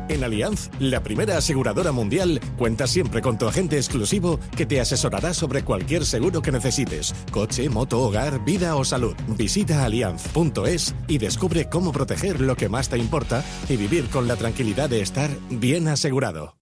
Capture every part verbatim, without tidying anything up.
En Allianz, la primera aseguradora mundial, cuentas siempre con tu agente exclusivo que te asesorará sobre cualquier seguro que necesites. Coche, moto, hogar, vida o salud. Visita allianz punto es y descubre cómo proteger lo que más te importa y vivir con la tranquilidad de estar bien asegurado.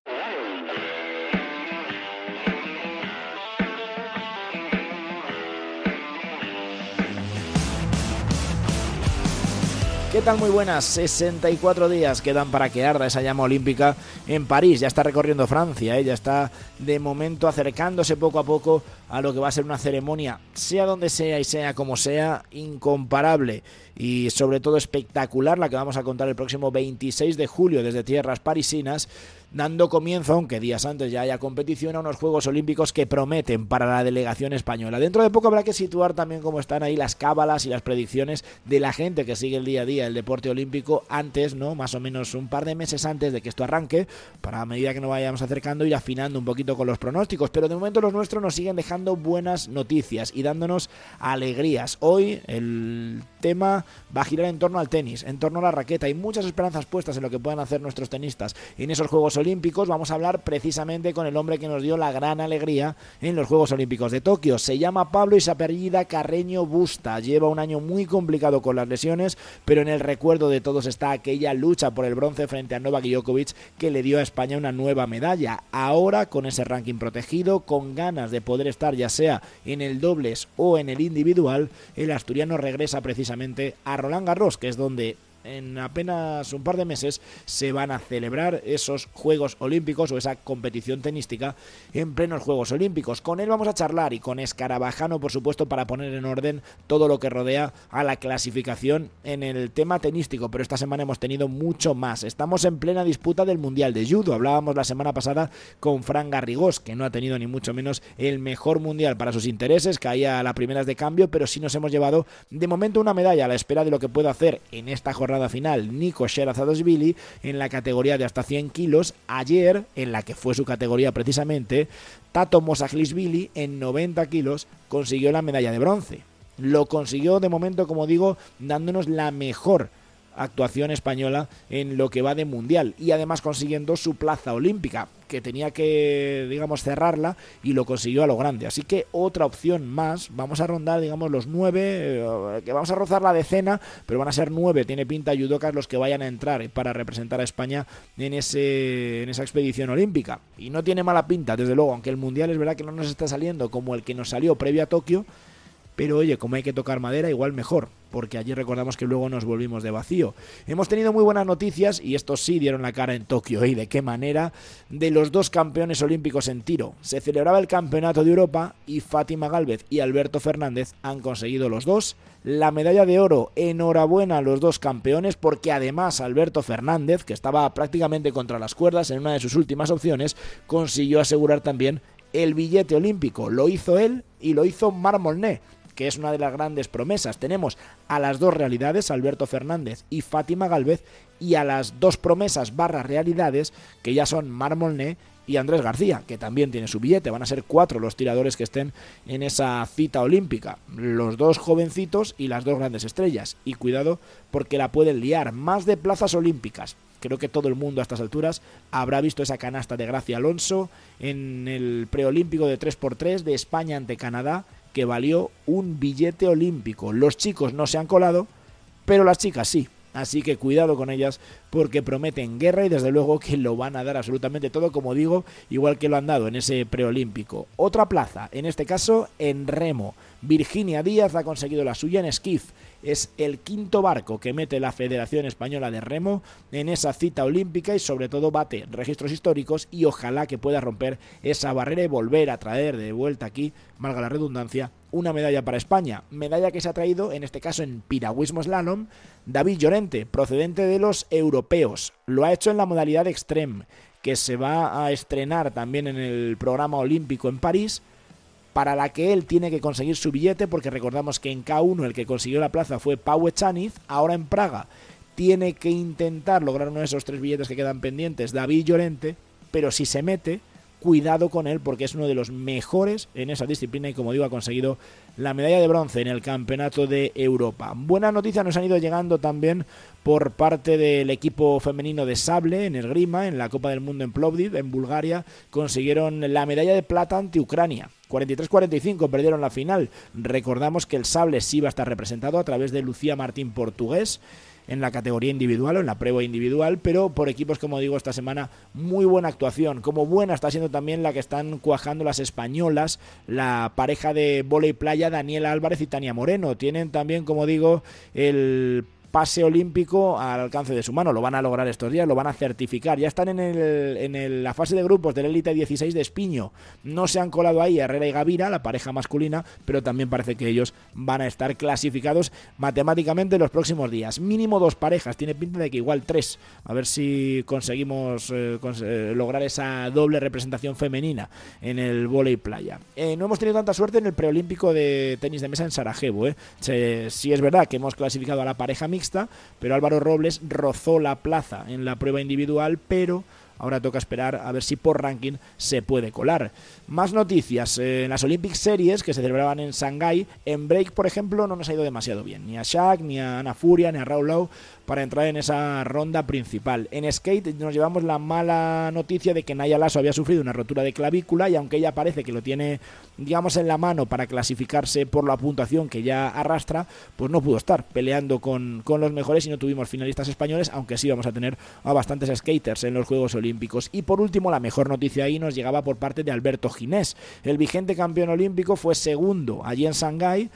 ¿Qué tal? Muy buenas. sesenta y cuatro días quedan para que arda esa llama olímpica en París. Ya está recorriendo Francia, ¿eh? Ya está de momento acercándose poco a poco a lo que va a ser una ceremonia, sea donde sea y sea como sea, incomparable y sobre todo espectacular, la que vamos a contar el próximo veintiséis de julio desde tierras parisinas, dando comienzo, aunque días antes ya haya competición, a unos Juegos Olímpicos que prometen para la delegación española. Dentro de poco habrá que situar también cómo están ahí las cábalas y las predicciones de la gente que sigue el día a día el deporte olímpico antes, ¿no? Más o menos un par de meses antes de que esto arranque, para a medida que nos vayamos acercando ir afinando un poquito con los pronósticos, pero de momento los nuestros nos siguen dejando buenas noticias y dándonos alegrías. Hoy el tema va a girar en torno al tenis, en torno a la raqueta. Hay muchas esperanzas puestas en lo que puedan hacer nuestros tenistas en esos Juegos Olímpicos. Vamos a hablar precisamente con el hombre que nos dio la gran alegría en los Juegos Olímpicos de Tokio. Se llama Pablo y se apellida Carreño Busta. Lleva un año muy complicado con las lesiones, pero en el recuerdo de todos está aquella lucha por el bronce frente a Novak Djokovic que le dio a España una nueva medalla. Ahora, con ese ranking protegido, con ganas de poder estar ya sea en el dobles o en el individual, el asturiano regresa precisamente a Roland Garros, que es donde en apenas un par de meses se van a celebrar esos Juegos Olímpicos o esa competición tenística en plenos Juegos Olímpicos. Con él vamos a charlar y con Escarabajano, por supuesto, para poner en orden todo lo que rodea a la clasificación en el tema tenístico, pero esta semana hemos tenido mucho más. Estamos en plena disputa del Mundial de Judo. Hablábamos la semana pasada con Fran Garrigós, que no ha tenido ni mucho menos el mejor Mundial para sus intereses, caía a las primeras de cambio, pero sí nos hemos llevado de momento una medalla a la espera de lo que pueda hacer en esta jornada final Nico Sherazadashvili en la categoría de hasta cien kilos. Ayer, en la que fue su categoría precisamente, Tato Mosaglishvili en noventa kilos consiguió la medalla de bronce. Lo consiguió de momento, como digo, dándonos la mejor actuación española en lo que va de mundial y además consiguiendo su plaza olímpica, que tenía que, digamos, cerrarla, y lo consiguió a lo grande. Así que otra opción más. Vamos a rondar, digamos, los nueve, eh, que vamos a rozar la decena, pero van a ser nueve, tiene pinta, judocas los que vayan a entrar para representar a España en ese en esa expedición olímpica. Y no tiene mala pinta, desde luego, aunque el mundial es verdad que no nos está saliendo como el que nos salió previo a Tokio, pero oye, como hay que tocar madera, igual mejor, porque allí recordamos que luego nos volvimos de vacío. Hemos tenido muy buenas noticias, y estos sí dieron la cara en Tokio, y de qué manera, de los dos campeones olímpicos en tiro. Se celebraba el Campeonato de Europa y Fátima Gálvez y Alberto Fernández han conseguido los dos la medalla de oro. Enhorabuena a los dos campeones, porque además Alberto Fernández, que estaba prácticamente contra las cuerdas en una de sus últimas opciones, consiguió asegurar también el billete olímpico. Lo hizo él y lo hizo Marc Molné, que es una de las grandes promesas. Tenemos a las dos realidades, Alberto Fernández y Fátima Gálvez, y a las dos promesas barra realidades, que ya son Marc Molné y Andrés García, que también tiene su billete. Van a ser cuatro los tiradores que estén en esa cita olímpica. Los dos jovencitos y las dos grandes estrellas. Y cuidado, porque la pueden liar. Más de plazas olímpicas. Creo que todo el mundo a estas alturas habrá visto esa canasta de Gracia Alonso en el preolímpico de tres por tres de España ante Canadá, que valió un billete olímpico. Los chicos no se han colado, pero las chicas sí. Así que cuidado con ellas, porque prometen guerra y desde luego que lo van a dar absolutamente todo, como digo, igual que lo han dado en ese preolímpico. Otra plaza, en este caso en remo. Virginia Díaz ha conseguido la suya en skiff. Es el quinto barco que mete la Federación Española de Remo en esa cita olímpica y sobre todo bate registros históricos, y ojalá que pueda romper esa barrera y volver a traer de vuelta aquí, valga la redundancia, una medalla para España. Medalla que se ha traído, en este caso en piragüismo slalom, David Llorente, procedente de los europeos. Lo ha hecho en la modalidad extreme, que se va a estrenar también en el programa olímpico en París, para la que él tiene que conseguir su billete, porque recordamos que en K uno el que consiguió la plaza fue Pau Echaniz. Ahora en Praga tiene que intentar lograr uno de esos tres billetes que quedan pendientes David Llorente, pero si se mete cuidado con él porque es uno de los mejores en esa disciplina y, como digo, ha conseguido la medalla de bronce en el Campeonato de Europa. Buenas noticias nos han ido llegando también por parte del equipo femenino de sable en esgrima, en la Copa del Mundo en Plovdiv, en Bulgaria. Consiguieron la medalla de plata ante Ucrania. cuarenta y tres cuarenta y cinco perdieron la final. Recordamos que el sable sí va a estar representado a través de Lucía Martín Portugués en la categoría individual o en la prueba individual, pero por equipos, como digo, esta semana muy buena actuación. Como buena está siendo también la que están cuajando las españolas, la pareja de vóley playa Daniela Álvarez y Tania Moreno. Tienen también, como digo, el pase olímpico al alcance de su mano. Lo van a lograr estos días, lo van a certificar. Ya están en, el, en el, la fase de grupos del Élite dieciséis de Espiño. No se han colado ahí Herrera y Gavira, la pareja masculina, pero también parece que ellos van a estar clasificados matemáticamente en los próximos días. Mínimo dos parejas, tiene pinta de que igual tres. A ver si conseguimos eh, cons eh, lograr esa doble representación femenina en el vóley playa. Eh, no hemos tenido tanta suerte en el preolímpico de tenis de mesa en Sarajevo. Eh. Se, sí es verdad que hemos clasificado a la pareja mixta, pero Álvaro Robles rozó la plaza en la prueba individual, pero ahora toca esperar a ver si por ranking se puede colar. Más noticias, eh, en las Olympic Series que se celebraban en Shanghái, en break, por ejemplo, no nos ha ido demasiado bien, ni a Shaq, ni a Ana Furia, ni a Raúl Lau, para entrar en esa ronda principal. En skate nos llevamos la mala noticia de que Naya Lasso había sufrido una rotura de clavícula y aunque ella parece que lo tiene, digamos, en la mano para clasificarse por la puntuación que ya arrastra, pues no pudo estar peleando con, con los mejores y no tuvimos finalistas españoles, aunque sí vamos a tener a bastantes skaters en los Juegos Olímpicos. Y por último, la mejor noticia ahí nos llegaba por parte de Alberto Ginés. El vigente campeón olímpico fue segundo allí en Shanghái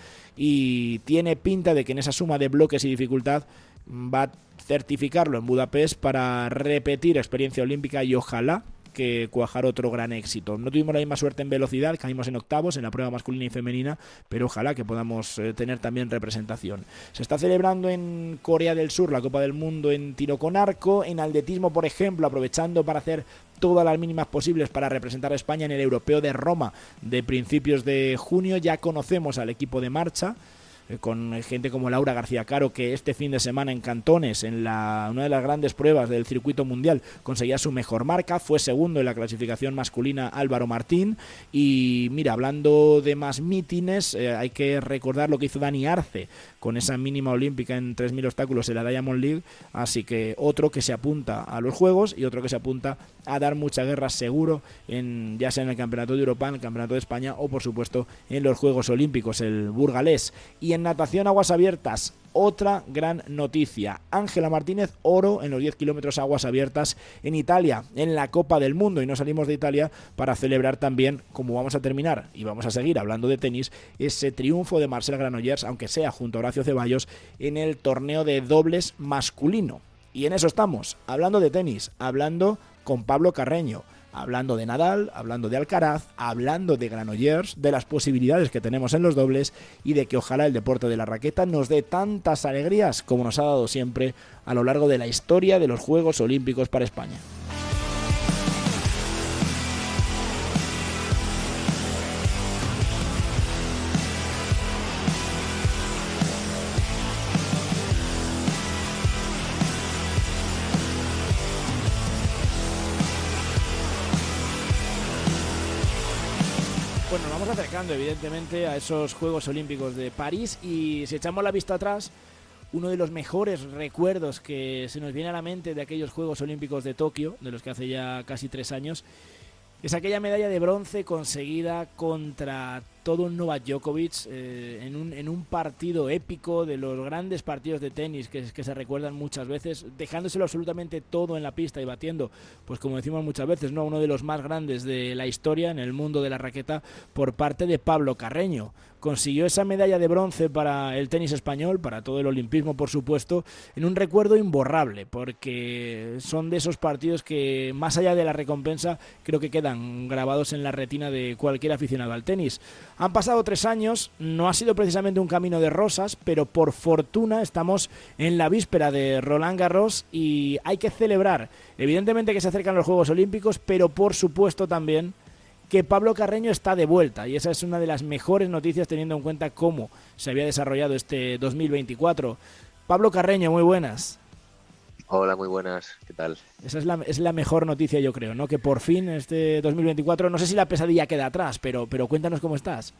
y tiene pinta de que en esa suma de bloques y dificultad va a certificarlo en Budapest para repetir experiencia olímpica y ojalá que cuajar otro gran éxito. No tuvimos la misma suerte en velocidad, caímos en octavos en la prueba masculina y femenina, pero ojalá que podamos eh, tener también representación. Se está celebrando en Corea del Sur la Copa del Mundo en tiro con arco, en atletismo, por ejemplo, aprovechando para hacer todas las mínimas posibles para representar a España en el Europeo de Roma de principios de junio. Ya conocemos al equipo de marcha, con gente como Laura García Caro, que este fin de semana en Cantones, en la, una de las grandes pruebas del circuito mundial, conseguía su mejor marca, fue segundo en la clasificación masculina Álvaro Martín. Y mira, hablando de más mítines, eh, hay que recordar lo que hizo Dani Arce con esa mínima olímpica en tres mil obstáculos en la Diamond League, así que otro que se apunta a los Juegos y otro que se apunta a dar mucha guerra seguro, en, ya sea en el Campeonato de Europa, en el Campeonato de España o por supuesto en los Juegos Olímpicos, el burgalés. Y en natación aguas abiertas, otra gran noticia. Ángela Martínez, oro en los diez kilómetros aguas abiertas en Italia, en la Copa del Mundo. Y no salimos de Italia para celebrar también, como vamos a terminar y vamos a seguir hablando de tenis, ese triunfo de Marcel Granollers, aunque sea junto a Horacio Ceballos, en el torneo de dobles masculino. Y en eso estamos, hablando de tenis, hablando con Pablo Carreño, hablando de Nadal, hablando de Alcaraz, hablando de Granollers, de las posibilidades que tenemos en los dobles y de que ojalá el deporte de la raqueta nos dé tantas alegrías como nos ha dado siempre a lo largo de la historia de los Juegos Olímpicos para España. Bueno, nos vamos acercando evidentemente a esos Juegos Olímpicos de París y si echamos la vista atrás, uno de los mejores recuerdos que se nos viene a la mente de aquellos Juegos Olímpicos de Tokio, de los que hace ya casi tres años, es aquella medalla de bronce conseguida contra todo un Novak Djokovic eh, en, un, en un partido épico, de los grandes partidos de tenis que, que se recuerdan muchas veces, dejándoselo absolutamente todo en la pista y batiendo, pues como decimos muchas veces, ¿no?, uno de los más grandes de la historia en el mundo de la raqueta por parte de Pablo Carreño. Consiguió esa medalla de bronce para el tenis español, para todo el olimpismo por supuesto, en un recuerdo imborrable, porque son de esos partidos que más allá de la recompensa creo que quedan grabados en la retina de cualquier aficionado al tenis. Han pasado tres años, no ha sido precisamente un camino de rosas, pero por fortuna estamos en la víspera de Roland Garros y hay que celebrar, evidentemente que se acercan los Juegos Olímpicos, pero por supuesto también que Pablo Carreño está de vuelta y esa es una de las mejores noticias teniendo en cuenta cómo se había desarrollado este dos mil veinticuatro. Pablo Carreño, muy buenas. Hola, muy buenas, ¿qué tal? Esa es la, es la mejor noticia, yo creo, ¿no? Que por fin este dos mil veinticuatro, no sé si la pesadilla queda atrás, pero, pero cuéntanos cómo estás.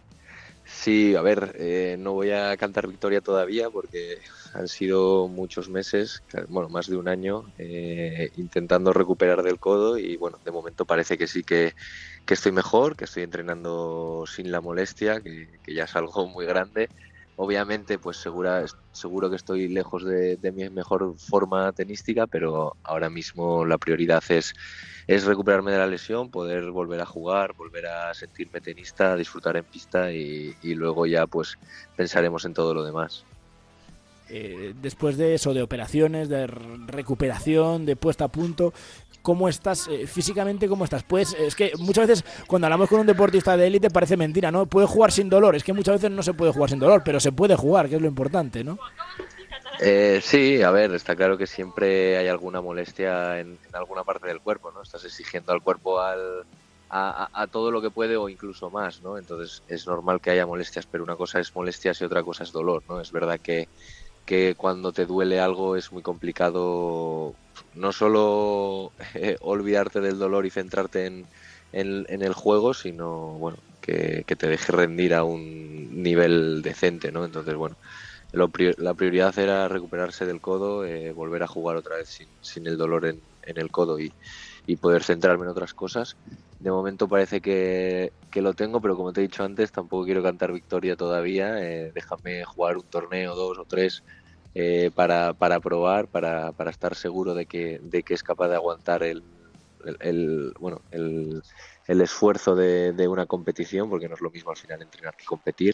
Sí, a ver, eh, no voy a cantar victoria todavía porque han sido muchos meses, bueno, más de un año, eh, intentando recuperar del codo y bueno, de momento parece que sí que, que estoy mejor, que estoy entrenando sin la molestia, que, que ya es algo muy grande. Obviamente, pues segura, seguro que estoy lejos de, de mi mejor forma tenística, pero ahora mismo la prioridad es, es recuperarme de la lesión, poder volver a jugar, volver a sentirme tenista, disfrutar en pista y, y luego ya pues pensaremos en todo lo demás. Eh, después de eso, de operaciones, de recuperación, de puesta a punto, ¿cómo estás eh, físicamente? ¿Cómo estás? Pues es que muchas veces cuando hablamos con un deportista de élite parece mentira, ¿no? Puede jugar sin dolor, es que muchas veces no se puede jugar sin dolor, pero se puede jugar, que es lo importante, ¿no? Eh, sí, a ver, está claro que siempre hay alguna molestia en, en alguna parte del cuerpo, ¿no? Estás exigiendo al cuerpo al, a, a, a todo lo que puede o incluso más, ¿no? Entonces es normal que haya molestias, pero una cosa es molestias y otra cosa es dolor, ¿no? Es verdad que que cuando te duele algo es muy complicado no solo eh, olvidarte del dolor y centrarte en, en, en el juego, sino bueno que, que te deje rendir a un nivel decente, ¿no? Entonces, bueno, lo, la prioridad era recuperarse del codo, eh, volver a jugar otra vez sin, sin el dolor en, en el codo y, y poder centrarme en otras cosas. De momento parece que, que lo tengo, pero como te he dicho antes, tampoco quiero cantar victoria todavía. Eh, déjame jugar un torneo, dos o tres, eh, para, para probar, para, para estar seguro de que, de que es capaz de aguantar el, el, el bueno, el, el esfuerzo de, de una competición, porque no es lo mismo al final entrenar que competir.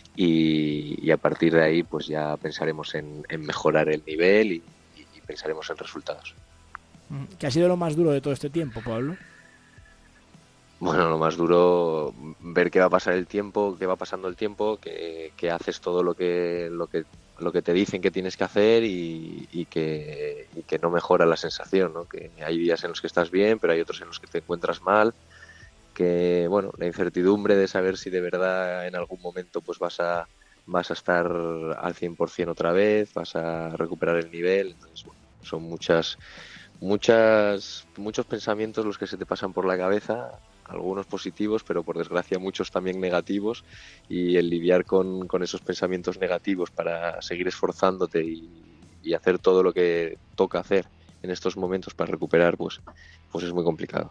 Y, y a partir de ahí, pues ya pensaremos en, en mejorar el nivel y, y, y pensaremos en resultados. ¿Qué ha sido lo más duro de todo este tiempo, Pablo? Bueno, lo más duro, ver qué va a pasar el tiempo, qué va pasando el tiempo, que, que haces todo lo que, lo que lo que te dicen que tienes que hacer y, y, que, y que no mejora la sensación, ¿no? Que hay días en los que estás bien, pero hay otros en los que te encuentras mal, que bueno, la incertidumbre de saber si de verdad en algún momento pues vas a vas a estar al cien por ciento otra vez, vas a recuperar el nivel. Entonces, bueno, son muchas muchas muchos pensamientos los que se te pasan por la cabeza, algunos positivos, pero por desgracia muchos también negativos, y el lidiar con, con esos pensamientos negativos para seguir esforzándote y, y hacer todo lo que toca hacer en estos momentos para recuperar, pues, pues es muy complicado.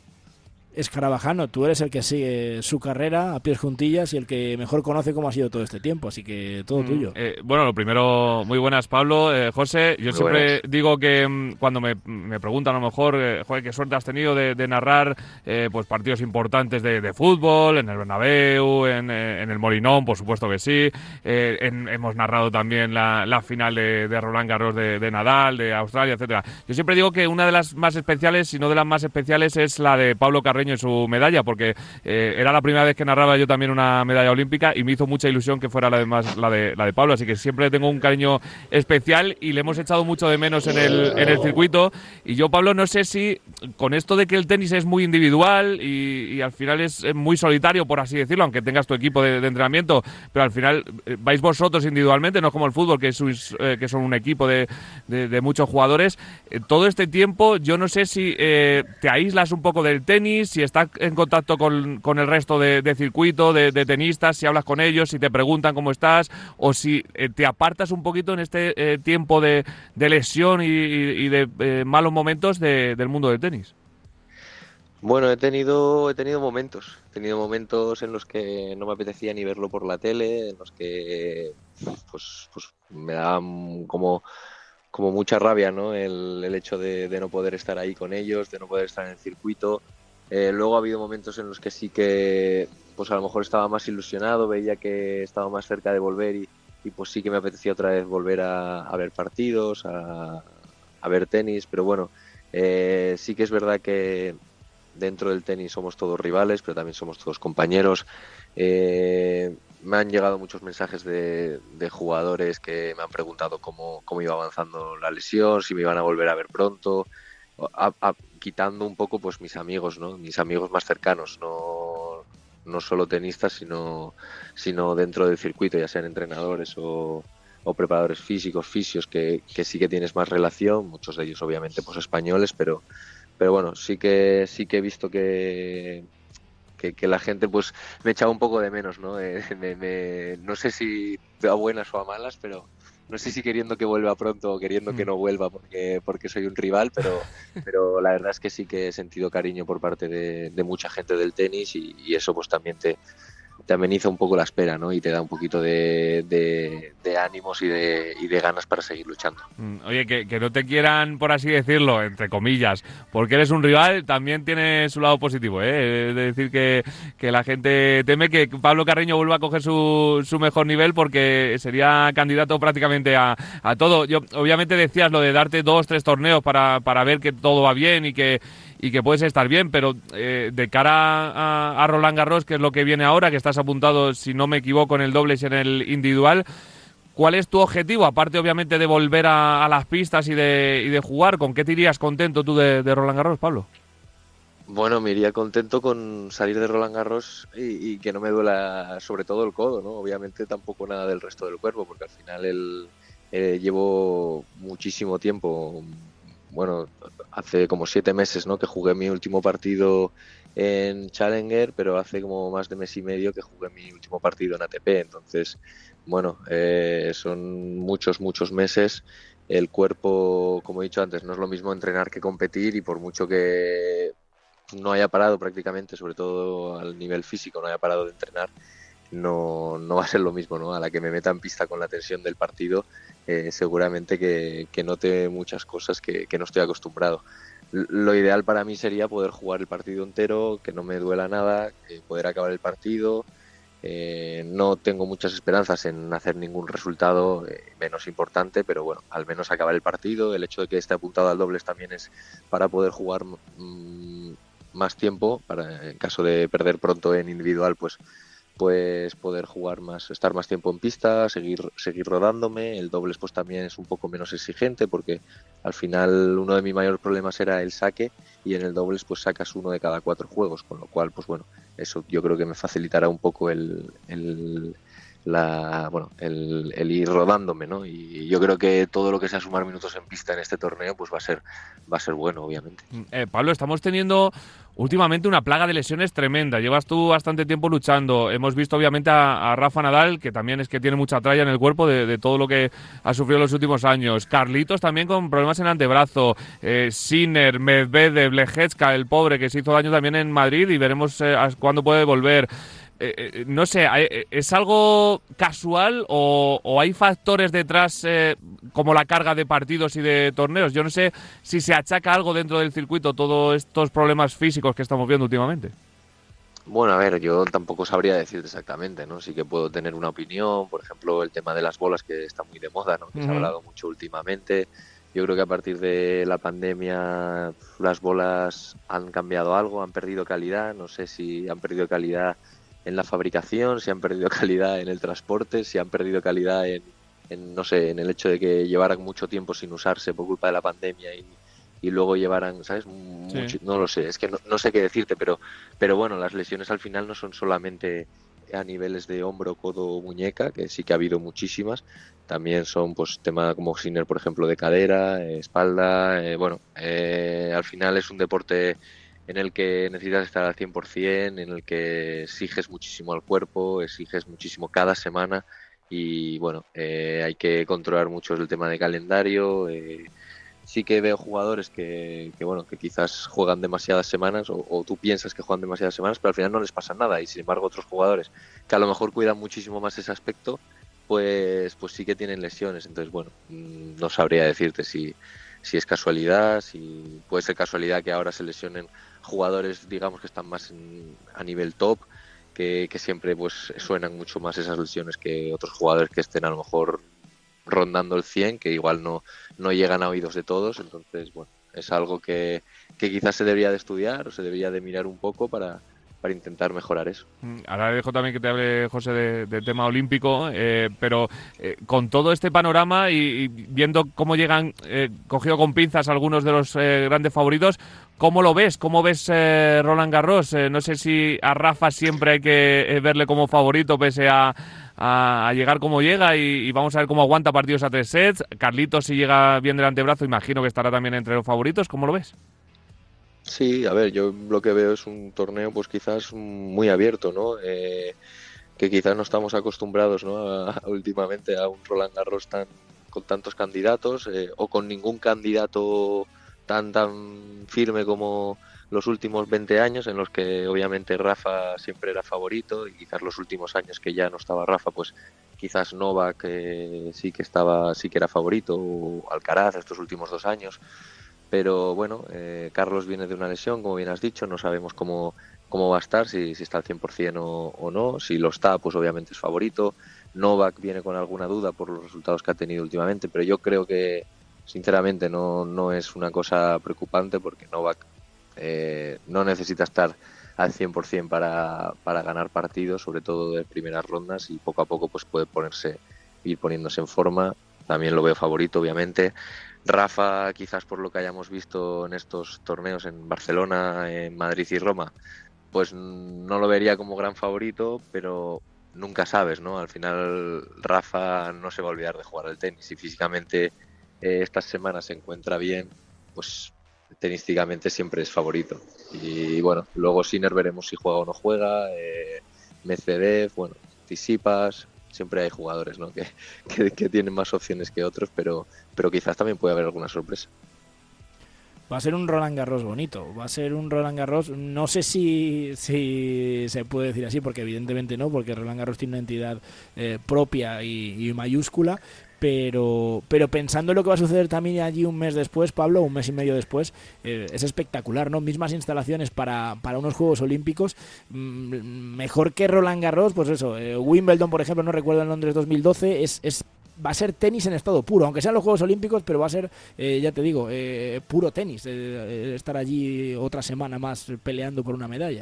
Escarabajano, tú eres el que sigue su carrera a pies juntillas y el que mejor conoce cómo ha sido todo este tiempo, así que todo mm, tuyo. Eh, bueno, lo primero, muy buenas, Pablo. Eh, José, yo muy siempre buenas. digo que mm, cuando me, me preguntan a lo mejor, eh, joder, qué suerte has tenido de, de narrar eh, pues partidos importantes de, de fútbol, en el Bernabéu, en, eh, en el Molinón, por supuesto que sí. Eh, en, hemos narrado también la, la final de, de Roland Garros de, de Nadal, de Australia, etcétera. Yo siempre digo que una de las más especiales, si no de las más especiales, es la de Pablo Carreño en su medalla, porque eh, era la primera vez que narraba yo también una medalla olímpica y me hizo mucha ilusión que fuera la de, más, la de, la de Pablo, así que siempre tengo un cariño especial y le hemos echado mucho de menos en el, en el circuito. Y yo, Pablo, no sé si con esto de que el tenis es muy individual y, y al final es muy solitario, por así decirlo, aunque tengas tu equipo de, de entrenamiento, pero al final eh, vais vosotros individualmente, no es como el fútbol, que, sois, eh, que son un equipo de, de, de muchos jugadores. Eh, todo este tiempo yo no sé si eh, te aíslas un poco del tenis, si estás en contacto con, con el resto de, de circuito, de, de tenistas, si hablas con ellos, si te preguntan cómo estás, o si eh, te apartas un poquito en este eh, tiempo de, de lesión y, y, y de eh, malos momentos de, del mundo del tenis. Bueno, he tenido he tenido momentos, he tenido momentos en los que no me apetecía ni verlo por la tele, en los que pues, pues me da como como mucha rabia, ¿no? El, el hecho de, de no poder estar ahí con ellos, de no poder estar en el circuito. Eh, luego ha habido momentos en los que sí que pues a lo mejor estaba más ilusionado, veía que estaba más cerca de volver y, y pues sí que me apetecía otra vez volver a, a ver partidos, a, a ver tenis, pero bueno, eh, sí que es verdad que dentro del tenis somos todos rivales, pero también somos todos compañeros. Eh, me han llegado muchos mensajes de, de jugadores que me han preguntado cómo, cómo iba avanzando la lesión, si me iban a volver a ver pronto, a, a, quitando un poco pues mis amigos, ¿no? Mis amigos más cercanos, no, no solo tenistas, sino, sino dentro del circuito, ya sean entrenadores o, o preparadores físicos, fisios, que, que sí que tienes más relación, muchos de ellos obviamente pues españoles, pero, pero bueno, sí que, sí que he visto que... Que, que la gente pues me echaba un poco de menos, ¿no? Eh, me, me, no sé si a buenas o a malas, pero no sé si queriendo que vuelva pronto o queriendo que no vuelva porque, porque soy un rival, pero, pero la verdad es que sí que he sentido cariño por parte de, de mucha gente del tenis y, y eso pues también te, te ameniza un poco la espera, ¿no? Y te da un poquito de, de, de ánimos y de, y de ganas para seguir luchando. Oye, que, que no te quieran, por así decirlo, entre comillas, porque eres un rival, también tiene su lado positivo, ¿eh? Es decir, que, que la gente teme que Pablo Carreño vuelva a coger su, su mejor nivel porque sería candidato prácticamente a, a todo. Yo, obviamente decías lo de darte dos, tres torneos para, para ver que todo va bien y que y que puedes estar bien, pero eh, de cara a, a Roland Garros, que es lo que viene ahora, que estás apuntado, si no me equivoco, en el dobles y en el individual, ¿cuál es tu objetivo? Aparte, obviamente, de volver a, a las pistas y de, y de jugar, ¿con qué te irías contento tú de, de Roland Garros, Pablo? Bueno, me iría contento con salir de Roland Garros y, y que no me duela sobre todo el codo, ¿no? Obviamente tampoco nada del resto del cuerpo, porque al final el, eh, llevo muchísimo tiempo... Bueno, hace como siete meses, ¿no? Que jugué mi último partido en Challenger, pero hace como más de mes y medio que jugué mi último partido en A T P. Entonces, bueno, eh, son muchos, muchos meses. El cuerpo, como he dicho antes, no es lo mismo entrenar que competir y por mucho que no haya parado prácticamente, sobre todo al nivel físico, no haya parado de entrenar, no, no va a ser lo mismo, ¿no? A la que me meta en pista con la tensión del partido, eh, seguramente que, que note muchas cosas que, que no estoy acostumbrado. Lo ideal para mí sería poder jugar el partido entero, que no me duela nada, eh, poder acabar el partido. Eh, no tengo muchas esperanzas en hacer ningún resultado eh, menos importante, pero bueno, al menos acabar el partido. El hecho de que esté apuntado al dobles también es para poder jugar mmm, más tiempo, para en caso de perder pronto en individual, pues pues poder jugar más, estar más tiempo en pista, seguir seguir rodándome. El dobles pues también es un poco menos exigente porque al final uno de mis mayores problemas era el saque y en el dobles pues sacas uno de cada cuatro juegos, con lo cual pues bueno, eso yo creo que me facilitará un poco el, el la bueno el, el ir rodándome, ¿no? Y yo creo que todo lo que sea sumar minutos en pista en este torneo pues va a ser va a ser bueno, obviamente. Eh, Pablo, estamos teniendo últimamente una plaga de lesiones tremenda. Llevas tú bastante tiempo luchando. Hemos visto obviamente a, a Rafa Nadal, que también es que tiene mucha tralla en el cuerpo de, de todo lo que ha sufrido en los últimos años. Carlitos también con problemas en antebrazo. Eh, Sinner, Medvedev, Lejecka, el pobre que se hizo daño también en Madrid y veremos eh, cuándo puede volver. Eh, eh, no sé, ¿es algo casual o, o hay factores detrás eh, como la carga de partidos y de torneos? Yo no sé si se achaca algo dentro del circuito todos estos problemas físicos que estamos viendo últimamente. Bueno, a ver, yo tampoco sabría decirte exactamente, ¿no? Sí que puedo tener una opinión, por ejemplo, el tema de las bolas que está muy de moda, ¿no? Que uh-huh. se ha hablado mucho últimamente. Yo creo que a partir de la pandemia las bolas han cambiado algo, han perdido calidad, no sé si han perdido calidad en la fabricación, si han perdido calidad en el transporte, si han perdido calidad en, en no sé, en el hecho de que llevaran mucho tiempo sin usarse por culpa de la pandemia y, y luego llevaran, ¿sabes? Mucho, sí. No lo sé, es que no, no sé qué decirte, pero, pero bueno, las lesiones al final no son solamente a niveles de hombro, codo o muñeca, que sí que ha habido muchísimas, también son pues temas como Sinner, por ejemplo, de cadera, eh, espalda, eh, bueno, eh, al final es un deporte en el que necesitas estar al cien por ciento, en el que exiges muchísimo al cuerpo, exiges muchísimo cada semana y bueno, eh, hay que controlar mucho el tema de calendario. Eh, sí que veo jugadores que, que bueno que quizás juegan demasiadas semanas o, o tú piensas que juegan demasiadas semanas, pero al final no les pasa nada y sin embargo otros jugadores que a lo mejor cuidan muchísimo más ese aspecto, pues, pues sí que tienen lesiones. Entonces bueno, no sabría decirte si, si es casualidad, si puede ser casualidad que ahora se lesionen jugadores, digamos, que están más en, a nivel top, que, que siempre pues suenan mucho más esas lesiones que otros jugadores que estén a lo mejor rondando el cien, que igual no, no llegan a oídos de todos. Entonces, bueno, es algo que, que quizás se debería de estudiar o se debería de mirar un poco para, para intentar mejorar eso. Ahora dejo también que te hable, José, de, de tema olímpico, eh, pero eh, con todo este panorama y, y viendo cómo llegan, eh, cogido con pinzas algunos de los eh, grandes favoritos, ¿cómo lo ves? ¿Cómo ves eh, Roland Garros? Eh, no sé si a Rafa siempre hay que eh, verle como favorito pese a, a, a llegar como llega y, y vamos a ver cómo aguanta partidos a tres sets. Carlitos, si llega bien del antebrazo, imagino que estará también entre los favoritos. ¿Cómo lo ves? Sí, a ver, yo lo que veo es un torneo pues quizás muy abierto, ¿no? Eh, que quizás no estamos acostumbrados, ¿no? a, a, últimamente a un Roland Garros tan con tantos candidatos eh, o con ningún candidato tan tan firme como los últimos veinte años, en los que obviamente Rafa siempre era favorito, y quizás los últimos años que ya no estaba Rafa, pues quizás Novak eh, sí que estaba, sí que era favorito, o Alcaraz estos últimos dos años. Pero bueno, eh, Carlos viene de una lesión, como bien has dicho, no sabemos cómo, cómo va a estar, si, si está al cien por ciento o, o no. Si lo está, pues obviamente es favorito. Novak viene con alguna duda por los resultados que ha tenido últimamente, pero yo creo que sinceramente no, no es una cosa preocupante, porque Novak eh, no necesita estar al cien por ciento para, para ganar partidos, sobre todo de primeras rondas, y poco a poco pues puede ponerse, ir poniéndose en forma. También lo veo favorito, obviamente. Rafa, quizás por lo que hayamos visto en estos torneos en Barcelona, en Madrid y Roma, pues no lo vería como gran favorito, pero nunca sabes, ¿no? Al final Rafa no se va a olvidar de jugar al tenis. Si físicamente eh, estas semanas se encuentra bien, pues tenísticamente siempre es favorito. Y bueno, luego Sinner veremos si juega o no juega, eh, Medvedev, bueno, Tsitsipas. Siempre hay jugadores, ¿no? que, que, que tienen más opciones que otros, pero, pero quizás también puede haber alguna sorpresa. Va a ser un Roland Garros bonito, va a ser un Roland Garros, no sé si, si se puede decir así, porque evidentemente no, porque Roland Garros tiene una entidad eh, propia y, y mayúscula, pero pero pensando en lo que va a suceder también allí un mes después, Pablo, un mes y medio después, eh, es espectacular, ¿no? Mismas instalaciones para, para unos Juegos Olímpicos, mmm, mejor que Roland Garros, pues eso, eh, Wimbledon, por ejemplo, no recuerdo, en Londres dos mil doce, es, es va a ser tenis en estado puro, aunque sean los Juegos Olímpicos, pero va a ser, eh, ya te digo, eh, puro tenis, eh, estar allí otra semana más peleando por una medalla.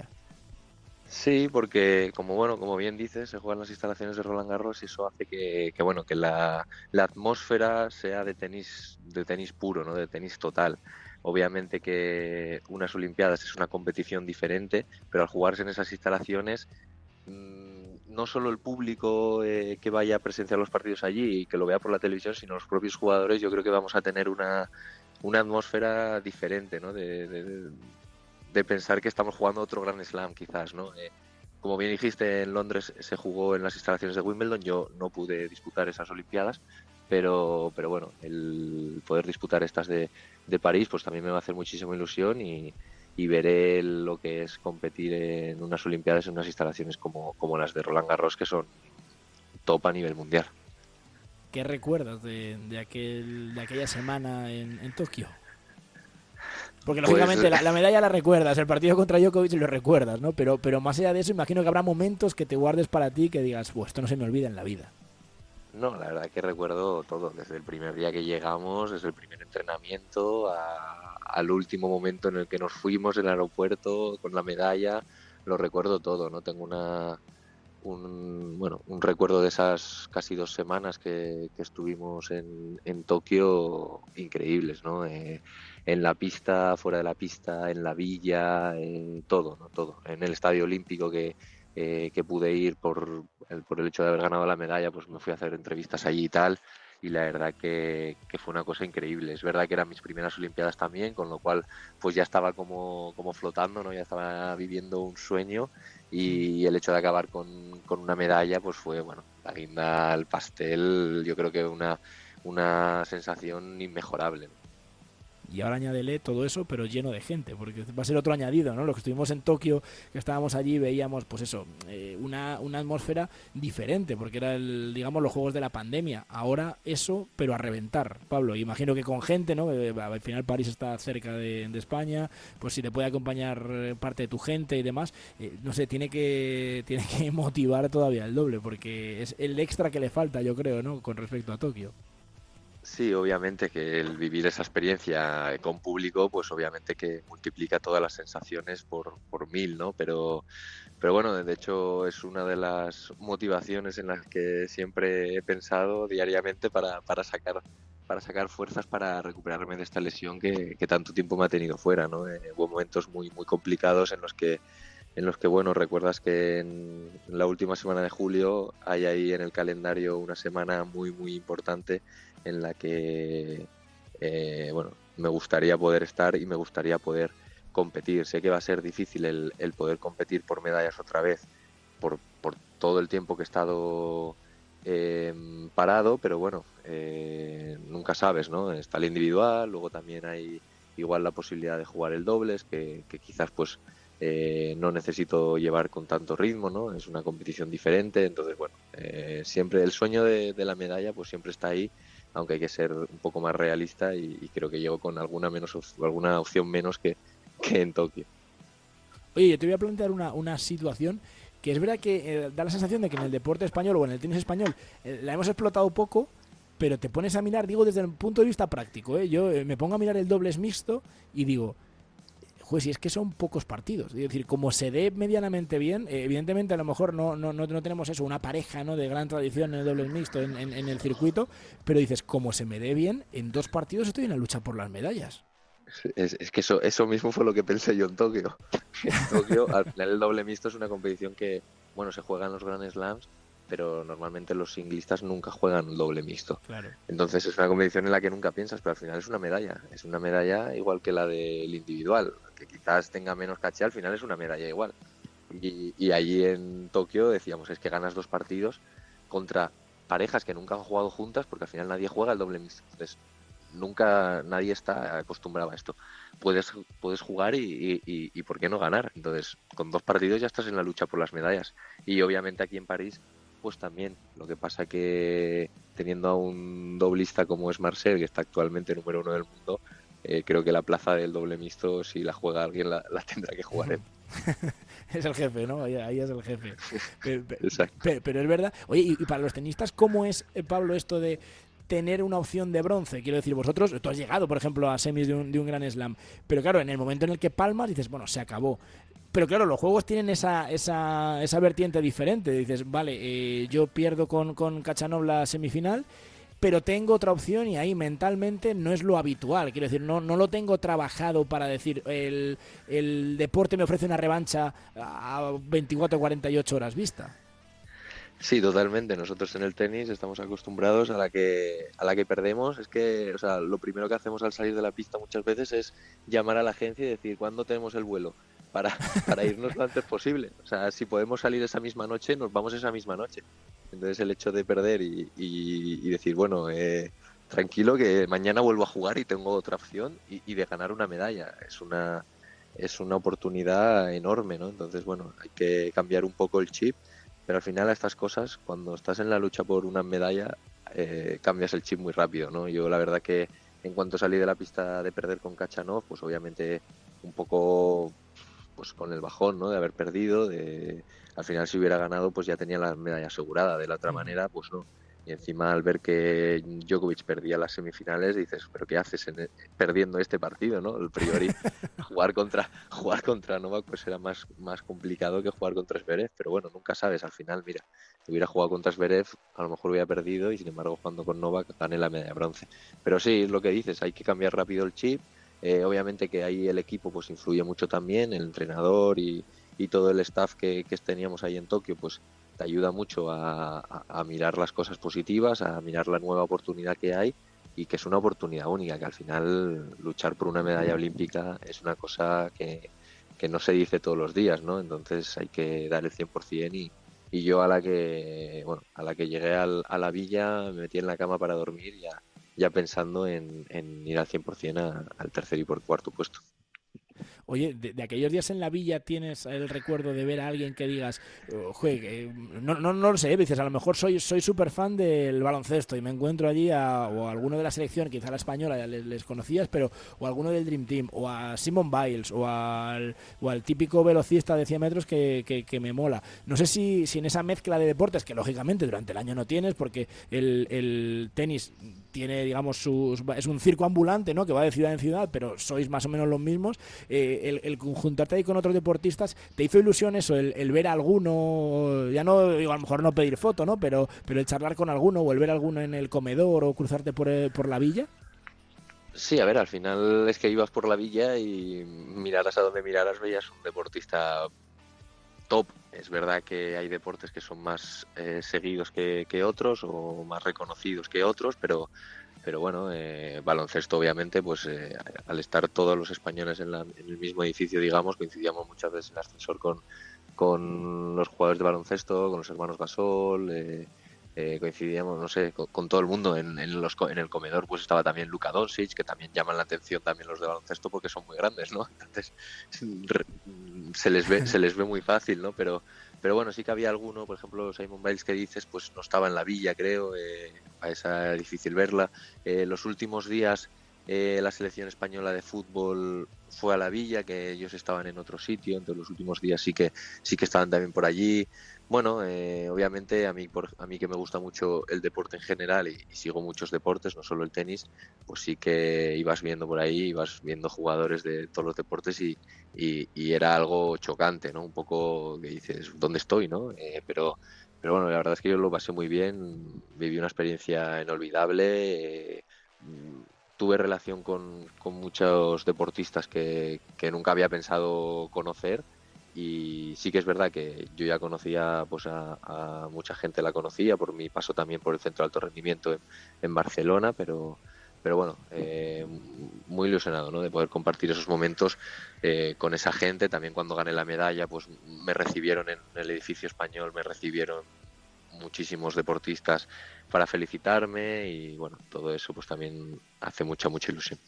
Sí, porque como bueno, como bien dices, se juegan las instalaciones de Roland Garros, y eso hace que, que bueno, que la, la atmósfera sea de tenis, de tenis puro, ¿no? De tenis total. Obviamente que unas Olimpiadas es una competición diferente, pero al jugarse en esas instalaciones, mmm, no solo el público eh, que vaya a presenciar los partidos allí y que lo vea por la televisión, sino los propios jugadores, yo creo que vamos a tener una, una atmósfera diferente, ¿no? De, de, de, de pensar que estamos jugando otro Grand Slam, quizás, ¿no? Eh, como bien dijiste, en Londres se jugó en las instalaciones de Wimbledon. Yo no pude disputar esas Olimpiadas, pero pero bueno, el poder disputar estas de, de París, pues también me va a hacer muchísima ilusión, y, y veré lo que es competir en unas Olimpiadas en unas instalaciones como, como las de Roland Garros, que son top a nivel mundial. ¿Qué recuerdas de, de, aquel, de aquella semana en, en Tokio? Porque lógicamente pues, la, la medalla la recuerdas, el partido contra Djokovic lo recuerdas, ¿no? Pero, pero más allá de eso, imagino que habrá momentos que te guardes para ti, que digas, pues esto no se me olvida en la vida. No, la verdad que recuerdo todo, desde el primer día que llegamos, desde el primer entrenamiento a, al último momento en el que nos fuimos del aeropuerto con la medalla, lo recuerdo todo, ¿no? Tengo una un bueno un recuerdo de esas casi dos semanas que, que estuvimos en, en Tokio increíbles, ¿no? Eh, en la pista, fuera de la pista, en la villa, eh, todo, ¿no? Todo. En el Estadio Olímpico que, eh, que pude ir por el, por el hecho de haber ganado la medalla, pues me fui a hacer entrevistas allí y tal, y la verdad que, que fue una cosa increíble. Es verdad que eran mis primeras Olimpiadas también, con lo cual pues ya estaba como, como flotando, ¿no? Ya estaba viviendo un sueño, y el hecho de acabar con, con una medalla pues fue, bueno, la guinda al pastel, yo creo que una, una sensación inmejorable, ¿no? Y ahora añádele todo eso, pero lleno de gente, porque va a ser otro añadido, ¿no? Los que estuvimos en Tokio, que estábamos allí, veíamos, pues eso, eh, una, una atmósfera diferente, porque era, el, digamos, los juegos de la pandemia. Ahora eso, pero a reventar, Pablo. Imagino que con gente, ¿no? Eh, al final París está cerca de, de España, pues si te puede acompañar parte de tu gente y demás, eh, no sé, tiene que, tiene que motivar todavía el doble, porque es el extra que le falta, yo creo, ¿no? Con respecto a Tokio. Sí, obviamente que el vivir esa experiencia con público, pues obviamente que multiplica todas las sensaciones por, por mil, ¿no? Pero, pero bueno, de hecho es una de las motivaciones en las que siempre he pensado diariamente para, para sacar para sacar fuerzas para recuperarme de esta lesión que, que tanto tiempo me ha tenido fuera, ¿no? Eh, hubo momentos muy muy complicados en los que en los que, bueno, recuerdas que en la última semana de julio hay ahí en el calendario una semana muy, muy importante en la que, eh, bueno, me gustaría poder estar y me gustaría poder competir. Sé que va a ser difícil el, el poder competir por medallas otra vez, por, por todo el tiempo que he estado eh, parado, pero bueno, eh, nunca sabes, ¿no? Está el individual, luego también hay igual la posibilidad de jugar el dobles, que, que quizás pues eh, no necesito llevar con tanto ritmo, ¿no? Es una competición diferente, entonces bueno, eh, siempre el sueño de, de la medalla pues siempre está ahí, aunque hay que ser un poco más realista y, y creo que llego con alguna menos alguna opción menos que, que en Tokio. Oye, yo te voy a plantear una, una situación que es verdad que eh, da la sensación de que en el deporte español o en el tenis español eh, la hemos explotado poco, pero te pones a mirar, digo desde el punto de vista práctico, ¿eh? Yo eh, me pongo a mirar el dobles mixto y digo, pues si es que son pocos partidos, es decir, como se dé medianamente bien, eh, evidentemente a lo mejor no, no, no, no tenemos eso, una pareja, ¿no?, de gran tradición en el dobles mixto en, en, en el circuito, pero dices, como se me dé bien, en dos partidos estoy en la lucha por las medallas. Es, es que eso, eso mismo fue lo que pensé yo en Tokio. En Tokio, al final el doble mixto es una competición que, bueno, se juega en los Grand Slams, pero normalmente los singlistas nunca juegan el doble mixto. Claro. Entonces es una competición en la que nunca piensas, pero al final es una medalla. Es una medalla igual que la del individual, que quizás tenga menos caché, al final es una medalla igual. Y, y allí en Tokio decíamos, es que ganas dos partidos contra parejas que nunca han jugado juntas, porque al final nadie juega el doble mixto. Entonces, nunca nadie está acostumbrado a esto. Puedes, puedes jugar y, y, y ¿por qué no ganar? Entonces, con dos partidos ya estás en la lucha por las medallas. Y obviamente aquí en París, pues también. Lo que pasa que teniendo a un doblista como es Marcel, que está actualmente número uno del mundo, eh, creo que la plaza del doble mixto, si la juega alguien, la, la tendrá que jugar él. Es el jefe, ¿no? Ahí, ahí es el jefe. Pero, Exacto. Pero, pero es verdad. Oye, y, y para los tenistas, ¿cómo es, Pablo, esto de tener una opción de bronce? Quiero decir, vosotros, tú has llegado, por ejemplo, a semis de un, de un Grand Slam, pero claro, en el momento en el que palmas, dices, bueno, se acabó. Pero claro, los juegos tienen esa esa, esa vertiente diferente. Dices, vale, eh, yo pierdo con, con Khachanov la semifinal, pero tengo otra opción y ahí mentalmente no es lo habitual. Quiero decir, no, no lo tengo trabajado para decir, el, el deporte me ofrece una revancha a veinticuatro o cuarenta y ocho horas vista. Sí, totalmente. Nosotros en el tenis estamos acostumbrados a la que a la que perdemos. Es que, o sea, lo primero que hacemos al salir de la pista muchas veces es llamar a la agencia y decir, ¿cuándo tenemos el vuelo? Para, para irnos lo antes posible. O sea, si podemos salir esa misma noche, nos vamos esa misma noche. Entonces el hecho de perder y, y, y decir, bueno, eh, tranquilo que mañana vuelvo a jugar y tengo otra opción y, y de ganar una medalla. Es una, es una oportunidad enorme, ¿no? Entonces, bueno, hay que cambiar un poco el chip, pero al final a estas cosas, cuando estás en la lucha por una medalla, eh, cambias el chip muy rápido, ¿no? Yo la verdad que en cuanto salí de la pista de perder con Khachanov, pues obviamente un poco pues con el bajón, ¿no?, de haber perdido, de al final si hubiera ganado pues ya tenía la medalla asegurada, de la otra manera pues no. Y encima al ver que Djokovic perdía las semifinales dices, pero ¿qué haces en, perdiendo este partido, no? El priori jugar contra jugar contra Novak pues era más, más complicado que jugar contra Zverev, pero bueno, nunca sabes, al final mira, si hubiera jugado contra Zverev a lo mejor hubiera perdido y sin embargo jugando con Novak gané la medalla de bronce. Pero sí, es lo que dices, hay que cambiar rápido el chip. Eh, obviamente que ahí el equipo pues influye mucho también, el entrenador y, y todo el staff que, que teníamos ahí en Tokio pues te ayuda mucho a, a, a mirar las cosas positivas, a mirar la nueva oportunidad que hay y que es una oportunidad única, que al final luchar por una medalla olímpica es una cosa que, que no se dice todos los días, ¿no? Entonces hay que dar el cien por ciento y, y yo a la que bueno a la que llegué al, a la villa me metí en la cama para dormir ya ya pensando en, en ir al cien por ciento a, al tercer y por cuarto puesto. Oye, de, de aquellos días en la villa, ¿tienes el recuerdo de ver a alguien que digas, oye, no, no, no lo sé, dices, a lo mejor soy soy súper fan del baloncesto y me encuentro allí a, o a alguno de la selección, quizá la española, les, les conocías, pero o a alguno del Dream Team, o a Simone Biles, o al, o al típico velocista de cien metros que, que, que me mola. No sé si, si en esa mezcla de deportes, que lógicamente durante el año no tienes, porque el, el tenis tiene, digamos, sus, es un circo ambulante, ¿no?, que va de ciudad en ciudad, pero sois más o menos los mismos. Eh, el, el conjuntarte ahí con otros deportistas, ¿te hizo ilusión eso, el, el ver a alguno, ya no, digo, a lo mejor no pedir foto, ¿no?, pero, pero el charlar con alguno o el ver a alguno en el comedor o cruzarte por, por la villa? Sí, a ver, al final es que ibas por la villa y miraras a donde miraras veías un deportista top. Es verdad que hay deportes que son más eh, seguidos que, que otros o más reconocidos que otros, pero pero bueno, eh, baloncesto obviamente, pues eh, al estar todos los españoles en, la, en el mismo edificio, digamos, coincidíamos muchas veces en el ascensor con, con los jugadores de baloncesto, con los hermanos Gasol, eh, eh, coincidíamos, no sé, con, con todo el mundo. En, en, los, en el comedor pues estaba también Luka Doncic, que también llaman la atención también los de baloncesto porque son muy grandes, ¿no? Entonces se les ve, se les ve muy fácil, ¿no? Pero Pero bueno, sí que había alguno, por ejemplo, Simone Biles que dices, pues no estaba en la villa, creo, eh, a esa era difícil verla. Eh, los últimos días eh, la selección española de fútbol fue a la villa, que ellos estaban en otro sitio, entonces los últimos días sí que sí que estaban también por allí. Bueno, eh, obviamente a mí por, a mí que me gusta mucho el deporte en general y, y sigo muchos deportes, no solo el tenis, pues sí que ibas viendo por ahí, ibas viendo jugadores de todos los deportes y, y, y era algo chocante, ¿no? Un poco que dices, ¿dónde estoy, no? Eh, pero, pero bueno, la verdad es que yo lo pasé muy bien, viví una experiencia inolvidable, eh, tuve relación con, con muchos deportistas que, que nunca había pensado conocer. Y sí que es verdad que yo ya conocía, pues a, a mucha gente la conocía por mi paso también por el Centro de Alto Rendimiento en, en Barcelona, pero pero bueno, eh, muy ilusionado, ¿no? De poder compartir esos momentos eh, con esa gente. También cuando gané la medalla, pues me recibieron en el edificio español, me recibieron muchísimos deportistas para felicitarme y bueno, todo eso pues también hace mucha, mucha ilusión.